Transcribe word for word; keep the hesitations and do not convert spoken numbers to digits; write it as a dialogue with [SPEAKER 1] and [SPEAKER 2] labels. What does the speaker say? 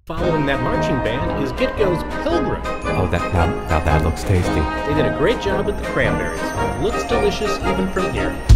[SPEAKER 1] Following that marching band is Get Go's Pilgrim.
[SPEAKER 2] Oh, that now, now that looks tasty.
[SPEAKER 1] They did a great job with the cranberries. Looks delicious even from here.